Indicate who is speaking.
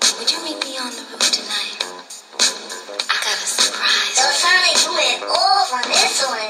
Speaker 1: Would you meet me on the roof tonight? I got a surprise.
Speaker 2: So Sonic, you went off on this one.